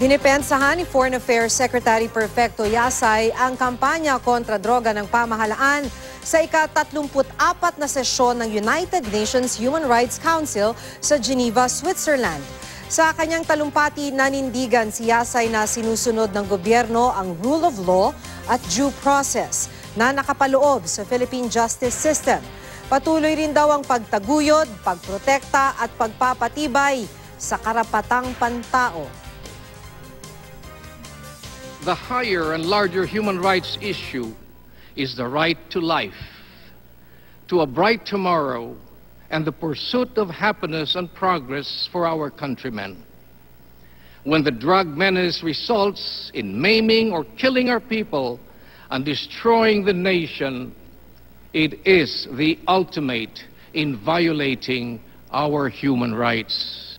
Dinepensahan ni Foreign Affairs Secretary Perfecto Yasay ang kampanya kontra droga ng pamahalaan sa ika-34 na sesyon ng United Nations Human Rights Council sa Geneva, Switzerland. Sa kanyang talumpati, nanindigan si Yasay na sinusunod ng gobyerno ang rule of law at due process na nakapaloob sa Philippine justice system. Patuloy rin daw ang pagtaguyod, pagprotekta at pagpapatibay sa karapatang pantao. The higher and larger human rights issue is the right to life, to a bright tomorrow, and the pursuit of happiness and progress for our countrymen. When the drug menace results in maiming or killing our people and destroying the nation, it is the ultimate in violating our human rights.